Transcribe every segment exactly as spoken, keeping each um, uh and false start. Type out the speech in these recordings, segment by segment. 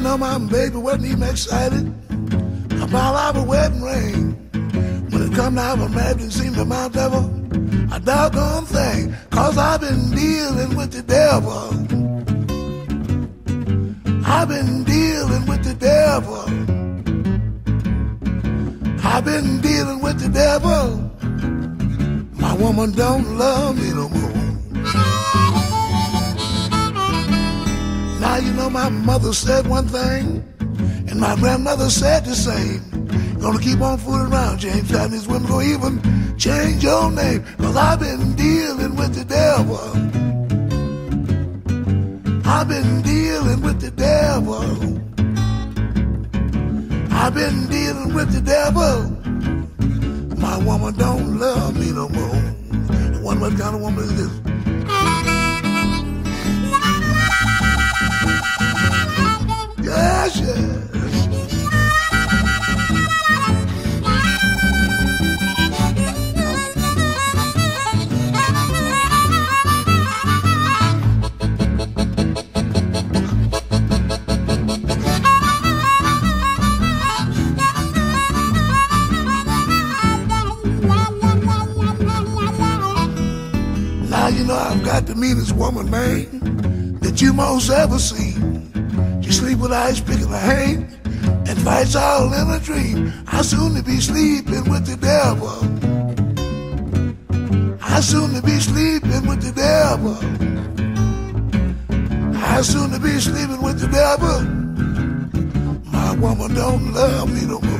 know my baby wasn't even excited about our wedding ring. When it come to our marriage, it seemed to amount to a doggone thing. Cause I've been dealing with the devil. I've been dealing with the devil. I've been dealing with the devil. My woman don't love me no more. Now you know my mother said one thing, and my grandmother said the same. Gonna keep on fooling around, James. Time these women go even change your name. Cause I've been dealing with the devil. I've been dealing with the devil. I've been dealing with the devil. My woman don't love me no more. I wonder what kind of woman is this? Yes, yes. Now you know I've got the meanest woman, man, that you most ever see. She sleep with eyes picking her hand and fights all in a dream. I soon to be sleeping with the devil. I soon to be sleeping with the devil. I soon to be sleeping with the devil. My woman don't love me no more.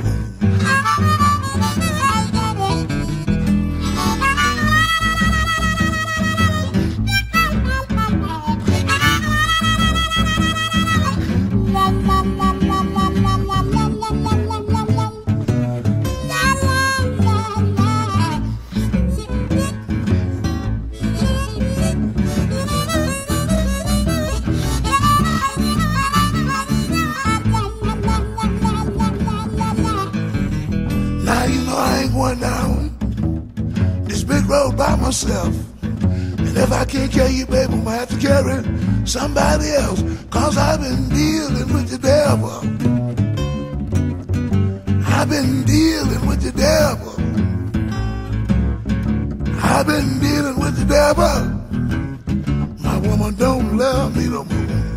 Now you know I ain't going down this big road by myself. And if I can't carry you, baby, I'm gonna have to carry somebody else. Cause I've been dealing with the devil. I've been dealing with the devil. I've been dealing with the devil. My woman don't love me no more.